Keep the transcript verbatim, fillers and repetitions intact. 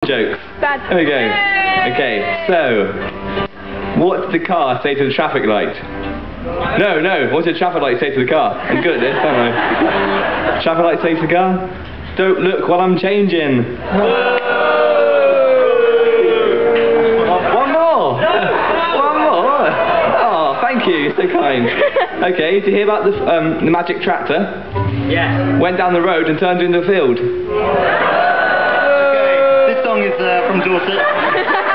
jokes. Bad. There we go. Okay, so what did the car say to the traffic light? No, no. What did the traffic light say to the car? I'm good at this, aren't I? Traffic light say to the car, "Don't look while I'm changing." One more. One more. Oh, thank you. You're so kind. Okay, did you hear about the um, the magic tractor? Yes. Went down the road and turned into a field. Okay, this song is uh, from Dorset.